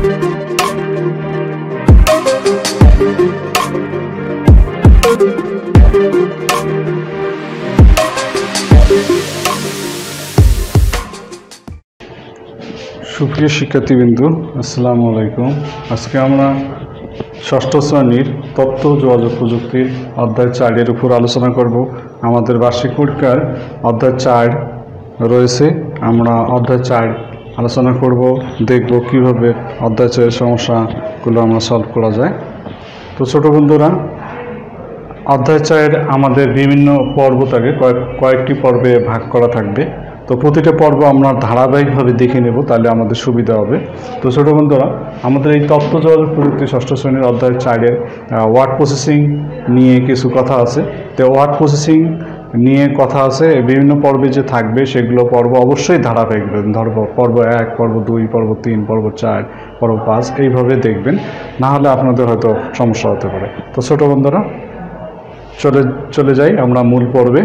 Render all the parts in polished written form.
সুপ্রিয় শিক্ষার্থীবৃন্দু, আসসালামু আলাইকুম। আজকে আমরা ষষ্ঠ শ্রেণীর তথ্য যোগাযোগ প্রযুক্তির অধ্যায় 4 এর উপর আলোচনা করব। আমাদের বার্ষিক পরীক্ষার অধ্যায় 4 রয়েছে। আমরা অধ্যায় 4 আলোচনা করব, দেখব কিভাবে অধ্যায় 4 এর সমস্যাগুলো আমরা সলভ করা যায়। তো ছোট বন্ধুরা, অধ্যায় 4 আমাদের বিভিন্ন পর্ব থাকে, কয়েকটি পর্বে ভাগ করা থাকবে। তো প্রতিটা পর্ব আমরা ধারাবাহিকভাবে দেখে নেব, তাহলে আমাদের সুবিধা হবে। তো ছোটো বন্ধুরা, আমাদের এই তথ্য যোগাযোগ প্রযুক্তি ষষ্ঠ শ্রেণীর অধ্যায় 4 এর ওয়ার্ড প্রসেসিং নিয়ে কিছু কথা আছে। তো ওয়ার্ড প্রসেসিং নিয়ে কথা আছে, বিভিন্ন পর্বে যে থাকবে সেগুলো পর্ব অবশ্যই ধারাবাহিক ধরব। পর্ব 1, পর্ব 2, পর্ব 3, পর্ব 4, পর্ব 5 এইভাবে দেখবেন, না হলে আপনাদের হয়তো সমস্যা হতে পারে। তো ছোটো বন্ধুরা, চলে যাই আমরা মূল পর্বে।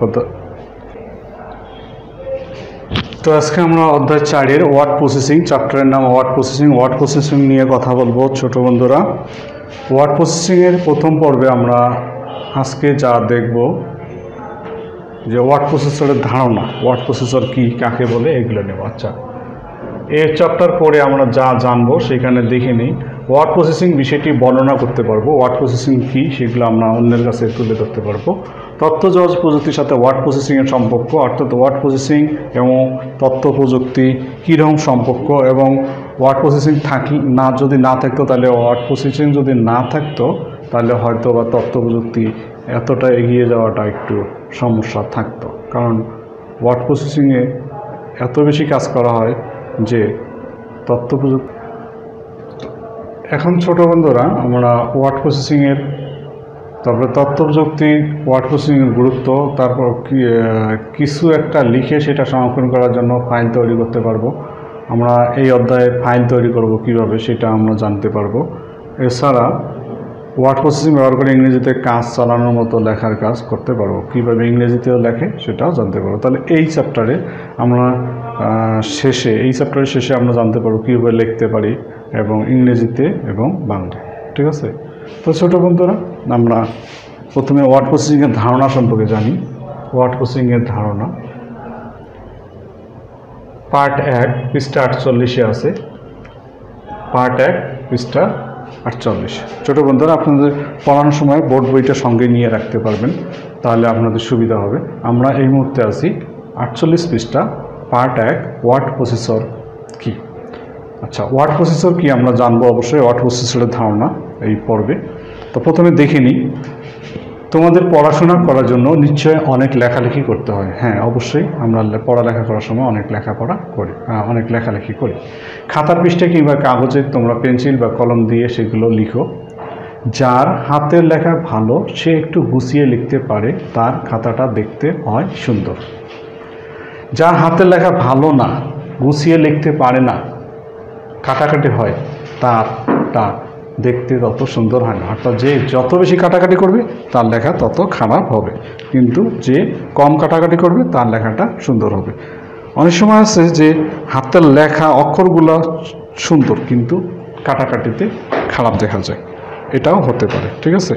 তো আজকে আমরা অধ্যায় 4 এর ওয়ার্ড প্রসেসিং চ্যাপ্টারের নাম ওয়ার্ড প্রসেসিং নিয়ে কথা বলবো। ছোট বন্ধুরা, ওয়ার্ড প্রসেসিংয়ের প্রথম পর্বে আমরা আজকে যা দেখব যে ওয়ার্ড প্রসেসরের ধারণা, ওয়ার্ড প্রসেসর কি, কাকে বলে, এগুলো নেব। আচ্ছা, এই চ্যাপ্টার পরে আমরা যা জানবো সেখানে দেখে নিই। ওয়ার্ড প্রসেসিং বিষয়টি বর্ণনা করতে পারবো, ওয়ার্ড প্রসেসিং কী সেগুলো আমরা অন্যের কাছে তুলে ধরতে পারবো। তথ্য যোগাযোগ প্রযুক্তির সাথে ওয়ার্ড প্রসেসিংয়ের সম্পর্ক, অর্থাৎ ওয়ার্ড প্রসেসিং এবং তথ্য প্রযুক্তি কীরকম সম্পর্ক, এবং ওয়ার্ড প্রসেসিং যদি না থাকতো তাহলে ওয়ার্ড প্রসেসিং যদি না থাকতো তাহলে হয়তো বা তথ্য প্রযুক্তি এতটা এগিয়ে যাওয়াটা একটু সমস্যা থাকতো, কারণ ওয়ার্ড প্রসেসিংয়ে এত বেশি কাজ করা হয় যে তথ্য প্রযুক্তি। এখন ছোটো বন্ধুরা, আমরা ওয়ার্ড প্রসেসিংয়ের, তারপরে তথ্য প্রযুক্তি, ওয়ার্ড প্রসেসিংয়ের গুরুত্ব, তারপর কিছু একটা লিখে সেটা সংরক্ষণ করার জন্য ফাইল তৈরি করতে পারবো। আমরা এই অধ্যায়ে ফাইল তৈরি করব কিভাবে সেটা আমরা জানতে পারবো। এছাড়া ওয়ার্ড প্রসেসিং ব্যবহার করে ইংরেজিতে কাজ চালানোর মতো লেখার কাজ করতে পারবো, কীভাবে ইংরেজিতেও লেখে সেটাও জানতে পারবো। তাহলে এই চ্যাপ্টারের শেষে আমরা জানতে পারবো কীভাবে লিখতে পারি এবং ইংরেজিতে এবং বাংলায়। ঠিক আছে? তো ছোটো বন্ধুরা, আমরা প্রথমে ওয়ার্ড প্রসেসিংয়ের ধারণা সম্পর্কে জানি। ওয়ার্ড প্রসেসিংয়ের ধারণা পার্ট 1 পৃষ্ঠা 48 আছে। পার্ট 1 পৃষ্ঠা 48। ছোটো বন্ধুরা, আপনাদের পড়ানোর সময় বোর্ড বইটা সঙ্গে নিয়ে রাখতে পারবেন, তাহলে আপনাদের সুবিধা হবে। আমরা এই মুহূর্তে আছি 48 পৃষ্ঠা, পার্ট 1 ওয়ার্ড প্রসেসর কী। আচ্ছা, ওয়ার্ড প্রসেসর কি আমরা জানবো অবশ্যই, ওয়ার্ড প্রসেসরের ধারণা এই পর্বে। তো প্রথমে দেখে নিই, তোমাদের পড়াশোনা করার জন্য নিশ্চয়ই অনেক লেখালেখি করতে হয়। হ্যাঁ, অবশ্যই আমরা পড়ালেখা করার সময় অনেক লেখালেখি করি। খাতার পৃষ্ঠায় কিংবা কাগজে তোমরা পেন্সিল বা কলম দিয়ে সেগুলো লিখো। যার হাতের লেখা ভালো, সে একটু গুছিয়ে লিখতে পারে, তার খাতাটা দেখতে হয় সুন্দর। যার হাতের লেখা ভালো না, গুছিয়ে লিখতে পারে না, কাটাকাটি হয়, তারটা দেখতে তত সুন্দর হয় না। অর্থাৎ যে যত বেশি কাটাকাটি করবে তার লেখা তত খারাপ হবে, কিন্তু যে কম কাটাকাটি করবে তার লেখাটা সুন্দর হবে। অনেক সময় আছে যে হাতের লেখা অক্ষরগুলো সুন্দর কিন্তু কাটাকাটিতে খারাপ দেখা যায়, এটাও হতে পারে। ঠিক আছে?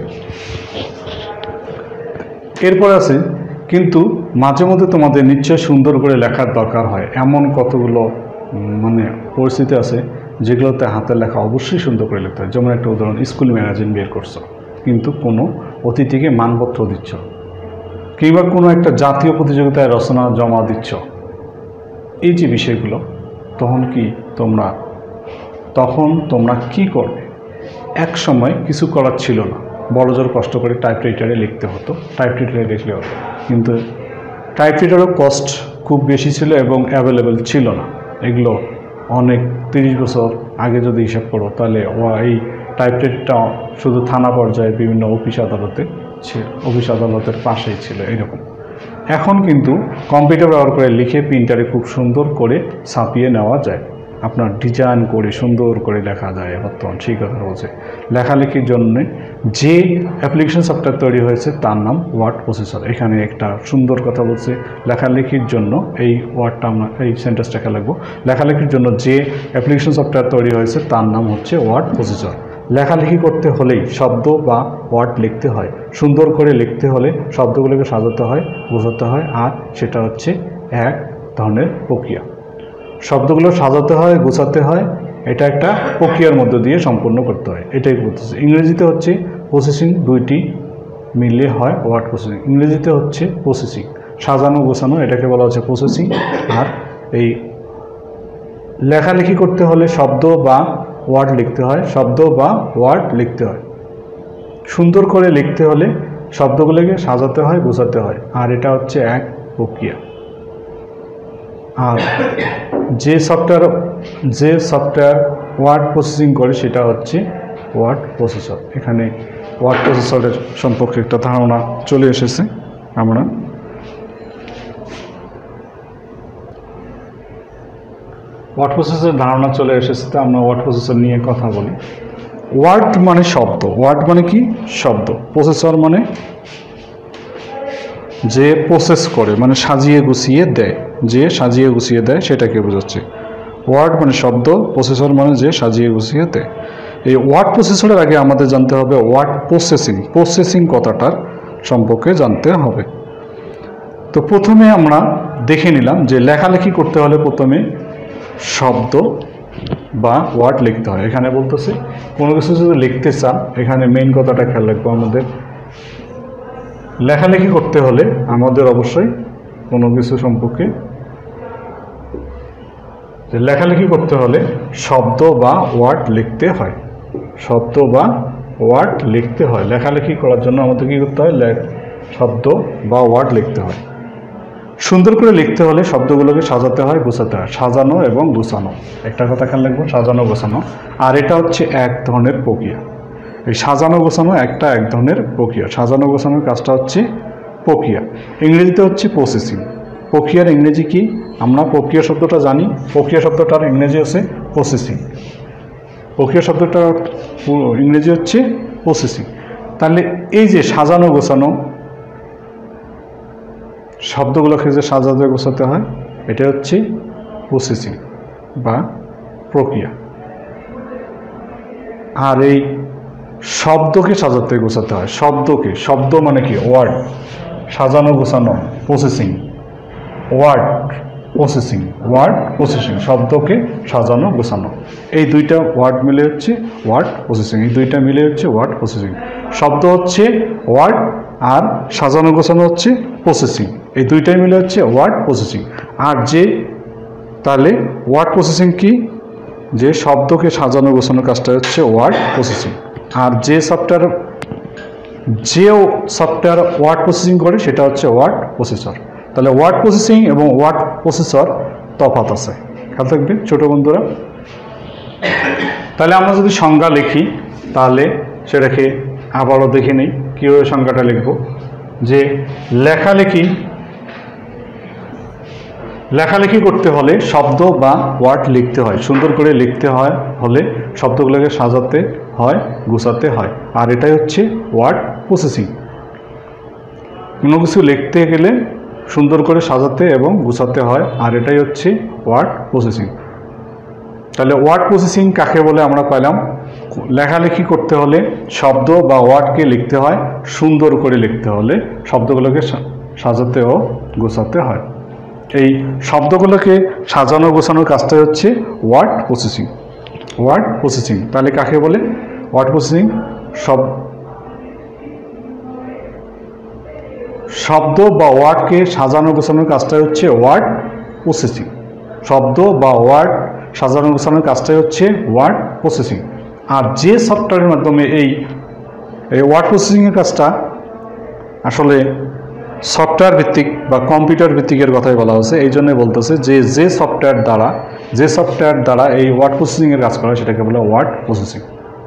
এরপর আছে, কিন্তু মাঝে মধ্যে তোমাদের নিশ্চয় সুন্দর করে লেখার দরকার হয়। এমন কতগুলো পরিস্থিতি আছে যেগুলোতে হাতের লেখা অবশ্যই সুন্দর করে লিখতে হয়। যেমন একটা উদাহরণ, স্কুল ম্যাগাজিন বের করছো কিন্তু কোনো অতিথিকে মানপত্র দিচ্ছ, কিংবা কোনো একটা জাতীয় প্রতিযোগিতায় রচনা জমা দিচ্ছ। এই যে বিষয়গুলো, তখন তোমরা কি করবে? এক সময় কিছু করার ছিল না, বড়জোর কষ্ট করে টাইপরাইটারে লিখতে হতো, টাইপরাইটারে লিখলে হতো, কিন্তু টাইপরাইটারও কস্ট খুব বেশি ছিল এবং অ্যাভেলেবেল ছিল না। এগুলো অনেক 30 বছর আগে যদি হিসাব করো তাহলে এই টাইপরাইটারটা শুধু থানা পর্যায়ে বিভিন্ন অফিস আদালতের পাশেই ছিল এরকম। এখন কিন্তু কম্পিউটার ব্যবহার করে লিখে প্রিন্টারে খুব সুন্দর করে ছাপিয়ে নেওয়া যায়। আপনার ডিজাইন করে সুন্দর করে লেখা যায় বর্তমান সেই কথা বলছে। লেখালেখির জন্য যে অ্যাপ্লিকেশন সফটওয়্যার তৈরি হয়েছে তার নাম ওয়ার্ড প্রসেসর। এখানে একটা সুন্দর কথা বলছে, লেখালেখির জন্য এই ওয়ার্ডটা আমরা এই সেন্টেন্সটাকে লিখবো, লেখালেখির জন্য যে অ্যাপ্লিকেশন সফটওয়্যার তৈরি হয়েছে তার নাম হচ্ছে ওয়ার্ড প্রসেসর। লেখালেখি করতে হলেই শব্দ বা ওয়ার্ড লিখতে হয়, সুন্দর করে লিখতে হলে শব্দগুলোকে সাজাতে হয়, বোঝাতে হয়, আর সেটা হচ্ছে এক ধরনের প্রক্রিয়া। শব্দগুলো সাজাতে হয়, গোছাতে হয়, এটা একটা প্রক্রিয়ার মধ্য দিয়ে সম্পূর্ণ করতে হয়, এটাই বলতেছে। ইংরেজিতে হচ্ছে প্রসেসিং, দুইটি মিলে হয় ওয়ার্ড প্রসেসিং। ইংরেজিতে হচ্ছে প্রসেসিং, সাজানো গোছানো, এটাকে বলা হচ্ছে প্রসেসিং। আর এই লেখালেখি করতে হলে শব্দ বা ওয়ার্ড লিখতে হয়, শব্দ বা ওয়ার্ড লিখতে হয়। সুন্দর করে লিখতে হলে শব্দগুলোকে সাজাতে হয়, গোছাতে হয়, আর এটা হচ্ছে এক প্রক্রিয়া। আর যে সফটওয়্যার ওয়ার্ড প্রসেসিং করে সেটা হচ্ছে ওয়ার্ড প্রসেসর। এখানে ওয়ার্ড প্রসেসরের সম্পর্কে একটা ধারণা চলে এসেছে। আমরা ওয়ার্ড প্রসেসরের ধারণা চলে এসেছে, তো আমরা ওয়ার্ড প্রসেসর নিয়ে কথা বলি। ওয়ার্ড মানে শব্দ, ওয়ার্ড মানে কি? শব্দ। প্রসেসর মানে যে প্রসেস করে, মানে সাজিয়ে গুছিয়ে দেয়, যে সাজিয়ে গুছিয়ে দেয় সেটাকে বোঝাচ্ছে। ওয়ার্ড মানে শব্দ, প্রসেসর মানে যে সাজিয়ে গুছিয়ে দেয়। এই ওয়ার্ড প্রসেসরের আগে আমাদের জানতে হবে ওয়ার্ড প্রসেসিং, প্রসেসিং কথাটার সম্পর্কে জানতে হবে। তো প্রথমে আমরা দেখে নিলাম যে লেখালেখি করতে হলে প্রথমে শব্দ বা ওয়ার্ড লিখতে হয়। এখানে বলতেছে কোনো কিছু যদি লিখতে চান, এখানে মেইন কথাটা খেয়াল রাখবো, আমাদের লেখালেখি করতে হলে আমাদের অবশ্যই কোনো কিছু সম্পর্কে যে লেখালেখি করতে হলে শব্দ বা ওয়ার্ড লিখতে হয়, শব্দ বা ওয়ার্ড লিখতে হয়। লেখালেখি করার জন্য আমাদের কী করতে হয়? শব্দ বা ওয়ার্ড লিখতে হয়। সুন্দর করে লিখতে হলে শব্দগুলোকে সাজাতে হয়, গোছাতে হয়। সাজানো এবং গোছানো, একটা কথা খেয়াল রাখবো, সাজানো গোছানো। আর এটা হচ্ছে এক ধরনের প্রক্রিয়া। এই সাজানো গোছানো এক ধরনের প্রক্রিয়া। সাজানো গোছানোর কাজটা হচ্ছে প্রক্রিয়া। ইংরেজিতে হচ্ছে প্রসেসিং। প্রক্রিয়ার ইংরেজি কি? আমরা প্রক্রিয়া শব্দটা জানি, প্রক্রিয়া শব্দটার ইংরেজি হচ্ছে প্রসেসিং। প্রক্রিয়া শব্দটার ইংরেজি হচ্ছে প্রসেসিং। তাহলে এই যে সাজানো গোছানো, শব্দগুলোকে যে সাজাতে গোছাতে হয়, এটা হচ্ছে প্রসেসিং বা প্রক্রিয়া। আর এই শব্দকে সাজাতে গোছাতে হয়, শব্দকে, শব্দ মানে কি? ওয়ার্ড। সাজানো গোছানো processing, word processing, word processing, শব্দকে সাজানো গোছানো, এই দুইটা ওয়ার্ড মিলে হচ্ছে ওয়ার্ড প্রসেসিং। এই দুইটা মিলে হচ্ছে ওয়ার্ড প্রসেসিং। শব্দ হচ্ছে ওয়ার্ড আর সাজানো গোছানো হচ্ছে প্রসেসিং, এই দুইটাই মিলে হচ্ছে ওয়ার্ড প্রসেসিং। আর যে তাহলে ওয়ার্ড প্রসেসিং কি? যে শব্দকে সাজানো গোছানো কাজটা হচ্ছে ওয়ার্ড প্রসেসিং। আর যে সফটওয়্যার ওয়ার্ড প্রসেসিং করে সেটা হচ্ছে ওয়ার্ড প্রসেসর। তাহলে ওয়ার্ড প্রসেসিং এবং ওয়ার্ড প্রসেসর তফাৎ আছে, খেয়াল থাকবে ছোটো বন্ধুরা। তাহলে আমরা যদি সংজ্ঞা লিখি তাহলে সেটাকে আবারও দেখে নিই কীভাবে সংজ্ঞাটা লিখব। যে লেখালেখি করতে হলে শব্দ বা ওয়ার্ড লিখতে হয়, সুন্দর করে লিখতে হয় হলে শব্দগুলোকে সাজাতে হয়, গুছাতে হয়, আর এটাই হচ্ছে ওয়ার্ড প্রসেসিং। কোনো কিছু লিখতে গেলে সুন্দর করে সাজাতে এবং গুছাতে হয়, আর এটাই হচ্ছে ওয়ার্ড প্রসেসিং। তাহলে ওয়ার্ড প্রসেসিং কাকে বলে আমরা পাইলাম? লেখালেখি করতে হলে শব্দ বা ওয়ার্ডকে লিখতে হয়, সুন্দর করে লিখতে হলে শব্দগুলোকে সাজাতে ও গোছাতে হয়। এই শব্দগুলোকে সাজানো গোছানোর কাজটাই হচ্ছে ওয়ার্ড প্রসেসিং, ওয়ার্ড প্রসেসিং। তাহলে কাকে বলে ওয়ার্ড প্রসেসিং? শব্দ বা ওয়ার্ডকে সাজানো গোছানোর কাজটাই হচ্ছে ওয়ার্ড প্রসেসিং। শব্দ বা ওয়ার্ড সাজানো গোছানোর কাজটাই হচ্ছে ওয়ার্ড প্রসেসিং। আর যে সফটওয়্যারের মাধ্যমে এই ওয়ার্ড প্রসেসিংয়ের কাজটা আসলে সফটওয়্যার ভিত্তিক বা কম্পিউটার ভিত্তিকের কথাই বলা হচ্ছে, এই জন্যই বলতেছে যে সফটওয়্যার দ্বারা এই ওয়ার্ড প্রসেসিংয়ের কাজ করা সেটাকে বলে ওয়ার্ড প্রসেসিং।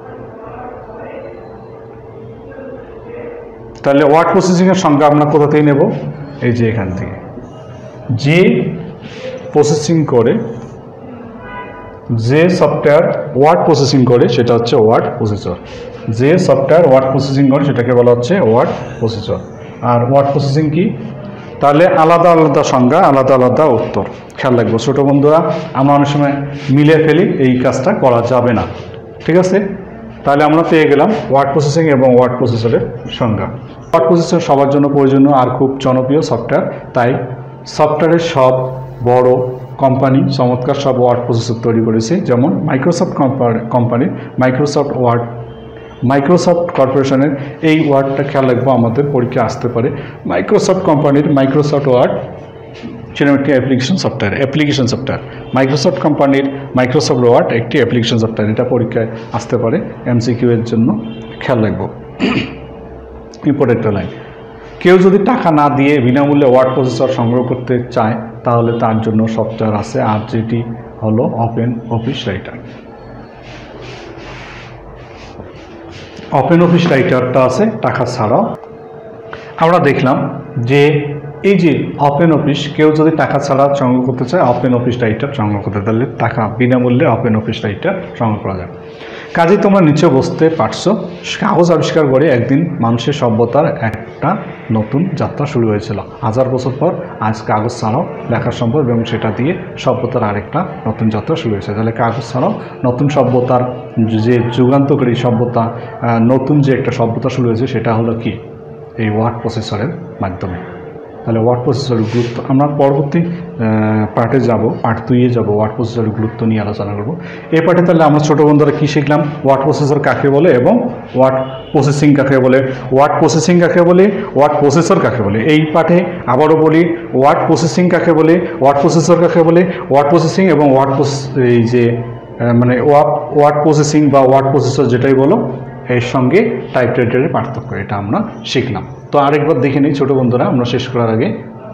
তাহলে ওয়ার্ড প্রসেসিংয়ের সংজ্ঞা আমরা কোথা থেকে নেব? এই যে এখান থেকে। যে প্রসেসিং করে যে সফটওয়্যার ওয়ার্ড প্রসেসিং করে সেটা হচ্ছে ওয়ার্ড প্রসেসর। যে সফটওয়্যার ওয়ার্ড প্রসেসিং করে সেটাকে বলা হচ্ছে ওয়ার্ড প্রসেসর। আর ওয়ার্ড প্রসেসিং কি? তাহলে আলাদা আলাদা সংজ্ঞা, আলাদা আলাদা উত্তর। খেয়াল রাখবো ছোটো বন্ধুরা, আমরা অনেক সময় মিলে ফেলি, এই কাজটা করা যাবে না। ঠিক আছে, তাহলে আমরা পেয়ে গেলাম ওয়ার্ড প্রসেসিং এবং ওয়ার্ড প্রসেসরের সংজ্ঞা। ওয়ার্ড প্রসেসর সবার জন্য প্রয়োজনীয় আর খুব জনপ্রিয় সফটওয়্যার। তাই সফটওয়্যারের সব বড় কোম্পানি চমৎকার সব ওয়ার্ড প্রসেসর তৈরি করেছে, যেমন মাইক্রোসফট কোম্পানির মাইক্রোসফট কর্পোরেশনের এই ওয়ার্ডটা খেয়াল রাখবো, আমাদের পরীক্ষায় আসতে পারে। মাইক্রোসফট কোম্পানির মাইক্রোসফট ওয়ার্ড সেটা একটি অ্যাপ্লিকেশন সফটওয়্যার। মাইক্রোসফট কোম্পানির মাইক্রোসফট ওয়ার্ড একটি অ্যাপ্লিকেশন সফটওয়্যার। এটা পরীক্ষায় আসতে পারে এমসিকিউ এর জন্য, খেয়াল রাখবো। ইম্পর্টেন্ট লাইন, কেউ যদি টাকা না দিয়ে বিনামূল্যে ওয়ার্ড প্রসেসর সংগ্রহ করতে চায় তাহলে তার জন্য সফটওয়্যার আছে, আর যেটি হলো open office writer. Open office রাইটারটা আছে টাকা ছাড়াও। আমরা দেখলাম যে এই যে ওপেন অফিস, কেউ যদি টাকা ছাড়া সংগ্রহ করতে চায় ওপেন অফিস রাইটার সংগ্রহ করতে, তাহলে টাকা বিনামূল্যে ওপেন অফিস রাইটার সংগ্রহ করা যায়। কাজে তোমরা নিচে বুঝতে পারছো, কাগজ আবিষ্কার করে একদিন মানুষের সভ্যতার একটা নতুন যাত্রা শুরু হয়েছিল। 1000 বছর পর আজ কাগজ ছাড়াও লেখা সম্ভব এবং সেটা দিয়ে সভ্যতার আরেকটা নতুন যাত্রা শুরু হয়েছে। তাহলে কাগজ ছাড়াও নতুন সভ্যতার যে যুগান্তকারী সভ্যতা, নতুন যে একটা সভ্যতা শুরু হয়েছে সেটা হলো কি? এই ওয়ার্ড প্রসেসরের মাধ্যমে। তাহলে ওয়ার্ড প্রসেসরের গুরুত্ব আমরা পরবর্তী পার্টে যাব, পার্ট 2-এ যাব, ওয়ার্ড প্রসেসরের গুরুত্ব নিয়ে আলোচনা করব। এই পার্টে তাহলে আমরা ছোটো বন্ধুরা কী শিখলাম? ওয়ার্ড প্রসেসর কাকে বলে এবং ওয়ার্ড প্রসেসিং কাকে বলে, ওয়ার্ড প্রসেসিং কাকে বলে, ওয়ার্ড প্রসেসর কাকে বলে। এই পার্টে আবারও বলি, ওয়ার্ড প্রসেসিং কাকে বলে, ওয়ার্ড প্রসেসর কাকে বলে, ওয়ার্ড প্রসেসিং এবং এই যে মানে ওয়ার্ড প্রসেসিং বা ওয়ার্ড প্রসেসর যেটাই বলো, এর সঙ্গে টাইপরাইটারের পার্থক্য, এটা আমরা শিখলাম। তো আরেকবার দেখে নিই ছোটো বন্ধুরা, আমরা শেষ করার আগে।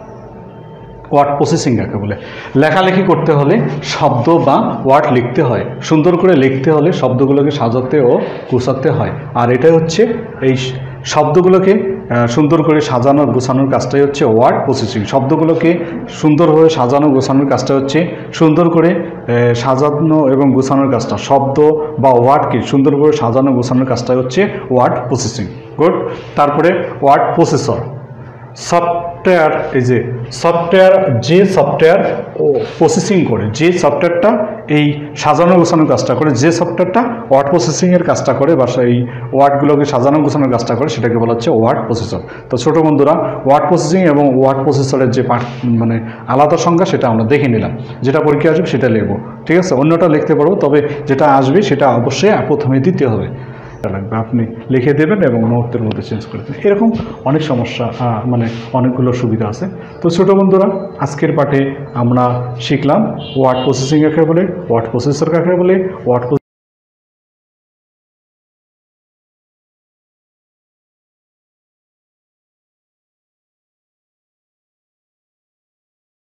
ওয়ার্ড প্রসেসিং কাকে বলে? লেখালেখি করতে হলে শব্দ বা ওয়ার্ড লিখতে হয়, সুন্দর করে লিখতে হলে শব্দগুলোকে সাজাতে ও গুছাতে হয়। আর এটাই হচ্ছে এই শব্দগুলোকে সুন্দর করে সাজানো গোছানোর কাজটাই হচ্ছে ওয়ার্ড প্রসেসিং। শব্দগুলোকে সুন্দরভাবে সাজানো গোছানোর কাজটা হচ্ছে সুন্দর করে সাজানো এবং গোছানোর কাজটা, শব্দ বা ওয়ার্ডকে সুন্দর করে সাজানো গোছানোর কাজটাই হচ্ছে ওয়ার্ড প্রসেসিং। গুড। তারপরে ওয়ার্ড প্রসেসর সফটওয়্যার, এই যে সফটওয়্যার, যে সফটওয়্যার প্রসেসিং করে, যে সফটওয়্যারটা এই সাজানো গোছানোর কাজটা করে, যে সফটওয়্যারটা ওয়ার্ড প্রসেসিংয়ের কাজটা করে বা এই ওয়ার্ডগুলোকে সাজানো গোছানোর কাজটা করে, সেটাকে বলা হচ্ছে ওয়ার্ড প্রসেসর। তো ছোটো বন্ধুরা, ওয়ার্ড প্রসেসিং এবং ওয়ার্ড প্রসেসরের যে মানে আলাদা সংজ্ঞা সেটা আমরা দেখে নিলাম। যেটা পরীক্ষা আসবে সেটা লিখবো, ঠিক আছে? অন্যটা লিখতে পারবো, তবে যেটা আসবে সেটা অবশ্যই প্রথমে দিতে হবে। লাগবে আপনি লিখে দেবেন এবং মুহূর্তের মধ্যে চেঞ্জ করে দেবেন। এরকম অনেক সমস্যা, মানে অনেকগুলো সুবিধা আছে। তো ছোটো বন্ধুরা, আজকের পাঠে আমরা শিখলাম ওয়ার্ড প্রসেসিং কাকে বলে, ওয়ার্ড প্রসেসর কাকে বলে, ওয়ার্ড